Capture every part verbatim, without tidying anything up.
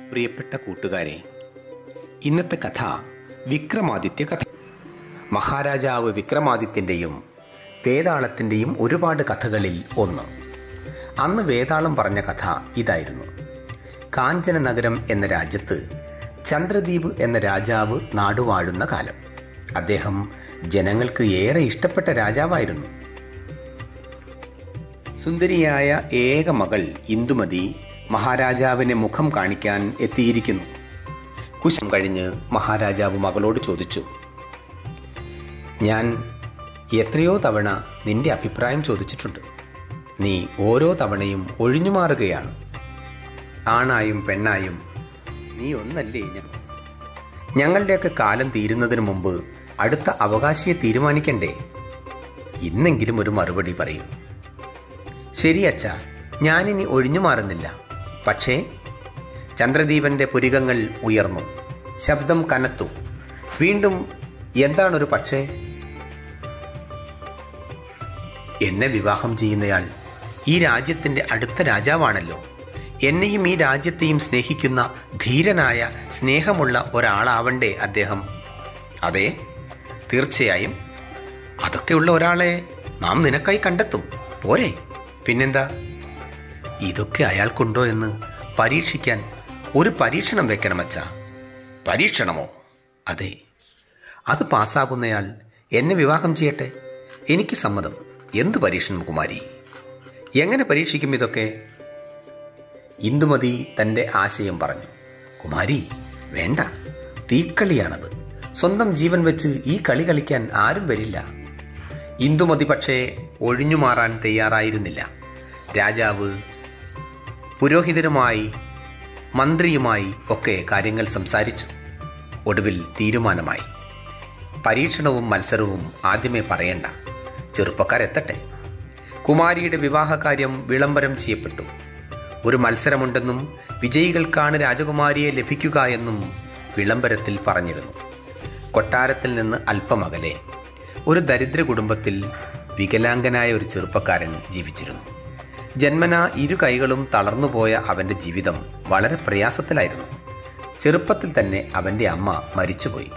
പ്രിയപ്പെട്ട കൂട്ടുകാരെ, ഇന്നത്തെ കഥ വിക്രമാദിത്യ കഥ. മഹാരാജാവ് വിക്രമാദിത്യൻ്റെയും വേതാളത്തിൻ്റെയും ഒരുപാട് കഥകളിൽ ഒന്ന്. അന്ന് വേതാളം പറഞ്ഞ കഥ ഇതായിരുന്നു. കാഞ്ചന നഗരം എന്ന രാജ്യത്ത് ചന്ദ്രദ്വീപ് എന്ന രാജാവ് നാടുവാഴുന്ന കാലം. അദ്ദേഹം ജനങ്ങൾക്ക് ഏറെ ഇഷ്ടപ്പെട്ട രാജാവായിരുന്നു. സുന്ദരിയായ ഏക മകൾ ഇന്ദുമതി മഹാരാജാവിനെ മുഖം കാണിക്കാൻ എത്തിയിരിക്കുന്നു. കുശം കഴിഞ്ഞ് മഹാരാജാവ് മകളോട് ചോദിച്ചു, ഞാൻ എത്രയോ തവണ നിന്റെ അഭിപ്രായം ചോദിച്ചിട്ടുണ്ട്. നീ ഓരോ തവണയും ഒഴിഞ്ഞു മാറുകയാണ്. ആണായും പെണ്ണായും നീ ഒന്നല്ലേ? ഞങ്ങളുടെയൊക്കെ കാലം തീരുന്നതിന് മുമ്പ് അടുത്ത അവകാശിയെ തീരുമാനിക്കണ്ടേ? ഇന്നെങ്കിലും ഒരു മറുപടി പറയൂ. ശരി അച്ഛാ, ഞാനിനി ഒഴിഞ്ഞു മാറുന്നില്ല. പക്ഷേ ചന്ദ്രദീപന്റെ പുരികങ്ങൾ ഉയർന്നു, ശബ്ദം കനത്തു. വീണ്ടും എന്താണൊരു പക്ഷേ? എന്നെ വിവാഹം ചെയ്യുന്നയാൾ ഈ രാജ്യത്തിന്റെ അടുത്ത രാജാവാണല്ലോ. എന്നെയും ഈ രാജ്യത്തെയും സ്നേഹിക്കുന്ന ധീരനായ സ്നേഹമുള്ള ഒരാളാവണ്ടേ അദ്ദേഹം? അതെ, തീർച്ചയായും അതൊക്കെയുള്ള ഒരാളെ നാം നിനക്കായി കണ്ടെത്തും. പോരെ? പിന്നെന്താ? ഇതൊക്കെ അയാൾക്കുണ്ടോ എന്ന് പരീക്ഷിക്കാൻ ഒരു പരീക്ഷണം വെക്കണമച്ചാ. പരീക്ഷണമോ? അതെ, അത് പാസ്സാകുന്നയാൾ എന്നെ വിവാഹം ചെയ്യട്ടെ. എനിക്ക് സമ്മതം. എന്ത് പരീക്ഷണം കുമാരി? എങ്ങനെ പരീക്ഷിക്കും ഇതൊക്കെ? ഇന്ദുമതി തന്റെ ആശയം പറഞ്ഞു. കുമാരി, വേണ്ട, തീക്കളിയാണത്. സ്വന്തം ജീവൻ വെച്ച് ഈ കളി കളിക്കാൻ ആരും വരില്ല. ഇന്ദുമതി പക്ഷേ ഒഴിഞ്ഞു മാറാൻ തയ്യാറായിരുന്നില്ല. രാജാവ് പുരോഹിതരുമായി മന്ത്രിയുമായി ഒക്കെ കാര്യങ്ങൾ സംസാരിച്ചു. ഒടുവിൽ തീരുമാനമായി. പരീക്ഷണവും മത്സരവും ആദ്യമേ പറയണ്ട, ചെറുപ്പക്കാരെത്തട്ടെ. കുമാരിയുടെ വിവാഹകാര്യം വിളംബരം ചെയ്യപ്പെട്ടു. ഒരു മത്സരമുണ്ടെന്നും വിജയികൾക്കാണ് രാജകുമാരിയെ ലഭിക്കുക എന്നും വിളംബരത്തിൽ പറഞ്ഞിരുന്നു. കൊട്ടാരത്തിൽ നിന്ന് അല്പമകലെ ഒരു ദരിദ്ര കുടുംബത്തിൽ വികലാംഗനായ ഒരു ചെറുപ്പക്കാരൻ ജീവിച്ചിരുന്നു. ജന്മനാ ഇരു കൈകളും തളർന്നുപോയ അവന്റെ ജീവിതം വളരെ പ്രയാസത്തിലായിരുന്നു. ചെറുപ്പത്തിൽ തന്നെ അവന്റെ അമ്മ മരിച്ചുപോയി.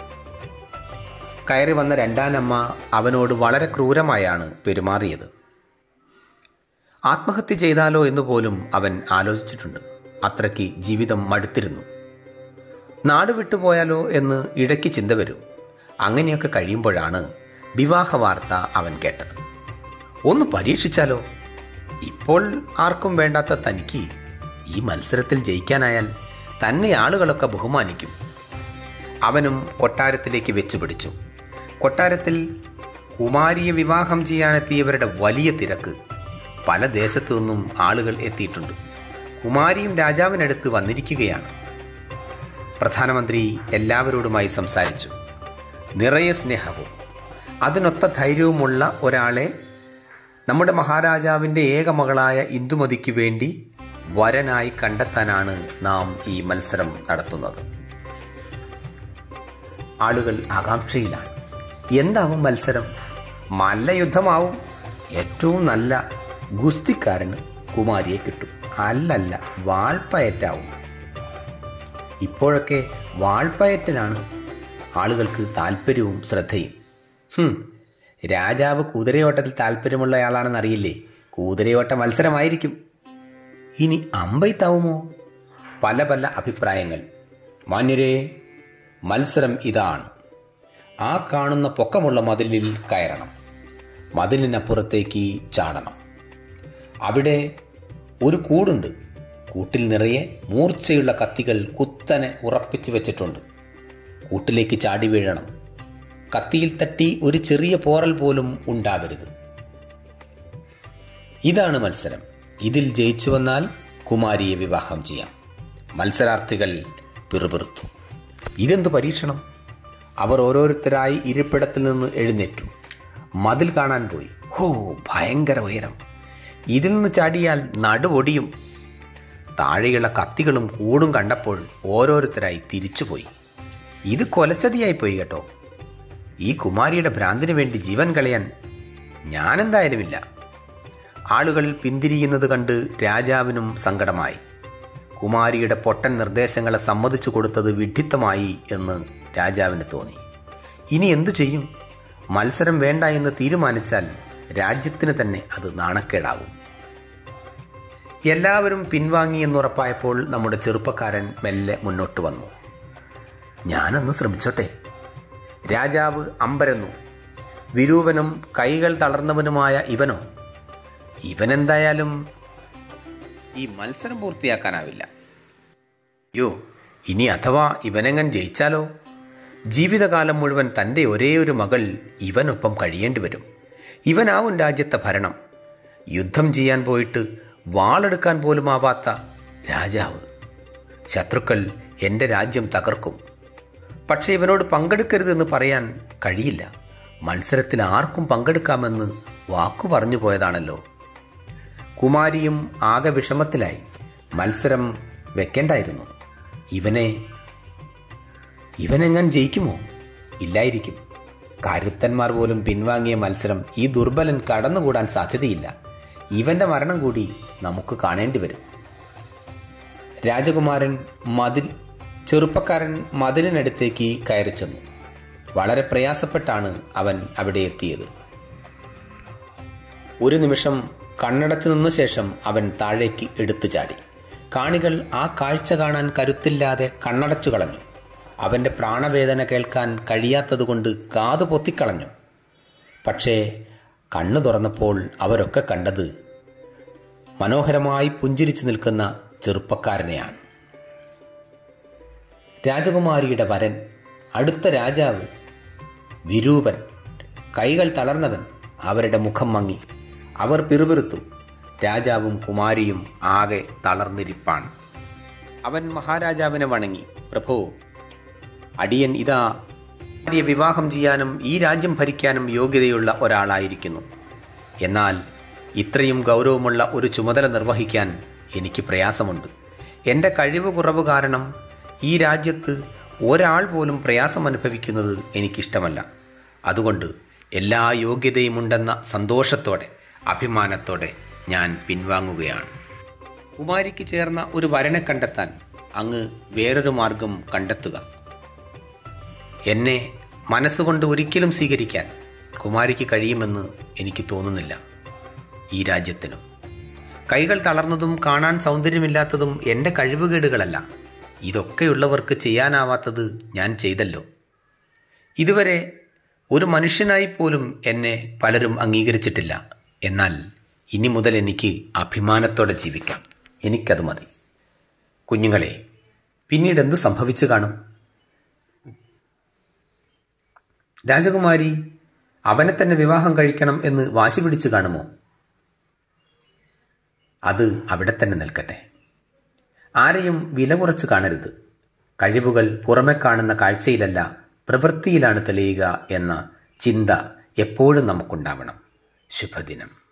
കയറി വന്ന രണ്ടാനമ്മ അവനോട് വളരെ ക്രൂരമായാണ് പെരുമാറിയത്. ആത്മഹത്യ ചെയ്താലോ എന്ന് പോലും അവൻ ആലോചിച്ചിട്ടുണ്ട്. അത്രയ്ക്ക് ജീവിതം മടുത്തിരുന്നു. നാട് വിട്ടുപോയാലോ എന്ന് ഇടയ്ക്ക് ചിന്ത വരും. അങ്ങനെയൊക്കെ കഴിയുമ്പോഴാണ് വിവാഹ വാർത്ത അവൻ കേട്ടത്. ഒന്ന് പരീക്ഷിച്ചാലോ? ഇപ്പോൾ ആർക്കും വേണ്ടാത്ത തനിക്ക് ഈ മത്സരത്തിൽ ജയിക്കാനായാൽ തന്നെ ആളുകളൊക്കെ ബഹുമാനിക്കും. അവനും കൊട്ടാരത്തിലേക്ക് വെച്ചുപിടിച്ചു. കൊട്ടാരത്തിൽ കുമാരിയെ വിവാഹം ചെയ്യാനെത്തിയവരുടെ വലിയ തിരക്ക്. പല ദേശത്തു നിന്നും ആളുകൾ എത്തിയിട്ടുണ്ട്. കുമാരിയും രാജാവിനടുത്ത് വന്നിരിക്കുകയാണ്. പ്രധാനമന്ത്രി എല്ലാവരോടുമായി സംസാരിച്ചു. നിറയെ സ്നേഹവും അതിനൊത്ത ധൈര്യവുമുള്ള ഒരാളെ നമ്മുടെ മഹാരാജാവിൻ്റെ ഏക മകളായ ഇന്ദുമതിക്ക് വേണ്ടി വരനായി കണ്ടെത്താനാണ് നാം ഈ മത്സരം നടത്തുന്നത്. ആളുകൾ ആകാംക്ഷയിലാണ്. എന്താവും മത്സരം? മല്ലയുദ്ധമാവും. ഏറ്റവും നല്ല ഗുസ്തിക്കാരന് കുമാരിയെ കിട്ടും. അല്ലല്ല, വാൾപ്പയറ്റാവും. ഇപ്പോഴൊക്കെ വാൾപ്പയറ്റിനാണ് ആളുകൾക്ക് താല്പര്യവും ശ്രദ്ധയും. ഹും രാജാവ് കുതിരയോട്ടത്തിൽ താല്പര്യമുള്ളയാളാണെന്നറിയില്ലേ? കുതിരയോട്ട മത്സരമായിരിക്കും. ഇനി അമ്പെയ്ത്താവുമോ? പല പല അഭിപ്രായങ്ങൾ. മാന്യരെ, മത്സരം ഇതാണ്. ആ കാണുന്ന പൊക്കമുള്ള മതിലിൽ കയറണം. മതിലിനപ്പുറത്തേക്ക് ചാടണം. അവിടെ ഒരു കൂടുണ്ട്. കൂട്ടിൽ നിറയെ മൂർച്ചയുള്ള കത്തികൾ കുത്തനെ ഉറപ്പിച്ചു വെച്ചിട്ടുണ്ട്. കൂട്ടിലേക്ക് ചാടി വീഴണം. കത്തിയിൽ തട്ടി ഒരു ചെറിയ പോറൽ പോലും ഉണ്ടാകരുത്. ഇതാണ് മത്സരം. ഇതിൽ ജയിച്ചു വന്നാൽ കുമാരിയെ വിവാഹം ചെയ്യാം. മത്സരാർത്ഥികൾ പിറുപിറുത്തു. ഇതെന്തു പരീക്ഷണം? അവർ ഓരോരുത്തരായി ഇരിപ്പിടത്തിൽ നിന്ന് എഴുന്നേറ്റു. മതിൽ കാണാൻ പോയി. ഹോ, ഭയങ്കര ഉയരം! ഇതിൽ നിന്ന് ചാടിയാൽ നടുവൊടിയും. താഴെയുള്ള കത്തികളും കൂടും കണ്ടപ്പോൾ ഓരോരുത്തരായി തിരിച്ചുപോയി. ഇത് കൊലച്ചതിയായിപ്പോയി കേട്ടോ. ഈ കുമാരിയുടെ ഭ്രാന്തിന് വേണ്ടി ജീവൻ കളയാൻ ഞാനെന്തായാലുമില്ല. ആളുകൾ പിന്തിരിയുന്നത് കണ്ട് രാജാവിനും സങ്കടമായി. കുമാരിയുടെ പൊട്ടൻ നിർദ്ദേശങ്ങളെ സമ്മതിച്ചു കൊടുത്തത് വിഡ്ഢിത്തമായി എന്ന് രാജാവിന് തോന്നി. ഇനി എന്തു ചെയ്യും? മത്സരം വേണ്ട എന്ന് തീരുമാനിച്ചാൽ രാജ്യത്തിന് തന്നെ അത് നാണക്കേടാവും. എല്ലാവരും പിൻവാങ്ങി എന്നുറപ്പായപ്പോൾ നമ്മുടെ ചെറുപ്പക്കാരൻ മെല്ലെ മുന്നോട്ട് വന്നു. ഞാനൊന്ന് ശ്രമിച്ചോട്ടെ. രാജാവ് അമ്പരന്നു. വിരൂപനും കൈകൾ തളർന്നവനുമായ ഇവനോ? ഇവനെന്തായാലും ഈ മത്സരം പൂർത്തിയാക്കാനാവില്ല. യോ, ഇനി അഥവാ ഇവനെങ്ങൻ ജയിച്ചാലോ? ജീവിതകാലം മുഴുവൻ തൻ്റെ ഒരേ ഒരു മകൾ ഇവനൊപ്പം കഴിയേണ്ടി വരും. ഇവനാവും രാജ്യത്തെ ഭരണം. യുദ്ധം ചെയ്യാൻ പോയിട്ട് വാളെടുക്കാൻ പോലും ആവാത്ത രാജാവ്. ശത്രുക്കൾ എൻ്റെ രാജ്യം തകർക്കും. പക്ഷേ ഇവനോട് പങ്കെടുക്കരുതെന്ന് പറയാൻ കഴിയില്ല. മത്സരത്തിൽ ആർക്കും പങ്കെടുക്കാമെന്ന് വാക്കു പറഞ്ഞു പോയതാണല്ലോ. കുമാരിയും ആകെ വിഷമത്തിലായി. മത്സരം വെക്കേണ്ടായിരുന്നു. ഇവനെ ഇവനെങ്ങാൻ ജയിക്കുമോ? ഇല്ലായിരിക്കും. കരുത്തന്മാർ പോലും പിൻവാങ്ങിയ മത്സരം ഈ ദുർബലൻ കടന്നുകൂടാൻ സാധ്യതയില്ല. ഇവന്റെ മരണം കൂടി നമുക്ക് കാണേണ്ടി വരും. രാജകുമാരൻ മതിൽ ചെറുപ്പക്കാരൻ മതിലിനടുത്തേക്ക് കയറി ചെന്നു. വളരെ പ്രയാസപ്പെട്ടാണ് അവൻ അവിടെ എത്തിയത്. ഒരു നിമിഷം കണ്ണടച്ചു നിന്ന ശേഷം അവൻ താഴേക്ക് എടുത്തു ചാടി. കാണികൾ ആ കാഴ്ച കാണാൻ കരുത്തില്ലാതെ കണ്ണടച്ചു കളഞ്ഞു. അവൻ്റെ പ്രാണവേദന കേൾക്കാൻ കഴിയാത്തതുകൊണ്ട് കാതു പൊത്തിക്കളഞ്ഞു. പക്ഷേ കണ്ണു തുറന്നപ്പോൾ അവരൊക്കെ കണ്ടത് മനോഹരമായി പുഞ്ചിരിച്ചു നിൽക്കുന്ന ചെറുപ്പക്കാരനെയാണ്. രാജകുമാരിയുടെ വരൻ, അടുത്ത രാജാവ്, വിരൂപൻ, കൈകൾ തളർന്നവൻ. അവരുടെ മുഖം മങ്ങി. അവർ പിറുപിറുത്തു. രാജാവും കുമാരിയും ആകെ തളർന്നിരിപ്പാണ്. അവൻ മഹാരാജാവിനെ വണങ്ങി. പ്രഭു, അടിയൻ ഇതാ ഭാര്യയെ വിവാഹം ചെയ്യാനും ഈ രാജ്യം ഭരിക്കാനും യോഗ്യതയുള്ള ഒരാളായിരിക്കുന്നു. എന്നാൽ ഇത്രയും ഗൗരവമുള്ള ഒരു ചുമതല നിർവഹിക്കാൻ എനിക്ക് പ്രയാസമുണ്ട്. എൻ്റെ കഴിവ് കുറവ് കാരണം ഈ രാജ്യത്ത് ഒരാൾ പോലും പ്രയാസം അനുഭവിക്കുന്നത് എനിക്കിഷ്ടമല്ല. അതുകൊണ്ട് എല്ലാ യോഗ്യതയുമുണ്ടെന്ന സന്തോഷത്തോടെ അഭിമാനത്തോടെ ഞാൻ പിൻവാങ്ങുകയാണ്. കുമാരിക്ക് ചേർന്ന ഒരു വരനെ കണ്ടെത്താൻ അങ്ങ് വേറൊരു മാർഗം കണ്ടെത്തുക. എന്നെ മനസ്സുകൊണ്ട് ഒരിക്കലും സ്വീകരിക്കാൻ കുമാരിക്ക് കഴിയുമെന്ന് എനിക്ക് തോന്നുന്നില്ല. ഈ രാജ്യത്തിനും കൈകൾ തളർന്നതും കാണാൻ സൗന്ദര്യമില്ലാത്തതും എൻ്റെ കഴിവുകേടുകളല്ല. ഇതൊക്കെയുള്ളവർക്ക് ചെയ്യാനാവാത്തത് ഞാൻ ചെയ്തല്ലോ. ഇതുവരെ ഒരു മനുഷ്യനായി പോലും എന്നെ പലരും അംഗീകരിച്ചിട്ടില്ല. എന്നാൽ ഇനി മുതൽ എനിക്ക് അഭിമാനത്തോടെ ജീവിക്കാം. എനിക്കത് മതി. കുഞ്ഞുങ്ങളെ, പിന്നീട് എന്തു സംഭവിച്ചു കാണും? രാജകുമാരി അവനെ തന്നെ വിവാഹം കഴിക്കണം എന്ന് വാശി പിടിച്ചു കാണുമോ? അത് അവിടെ തന്നെ നിൽക്കട്ടെ. ആരെയും വില കുറച്ച് കാണരുത്. കഴിവുകൾ പുറമെ കാണുന്ന കാഴ്ചയിലല്ല, പ്രവൃത്തിയിലാണ് തെളിയുക എന്ന ചിന്ത എപ്പോഴും നമുക്കുണ്ടാവണം. ശുഭദിനം.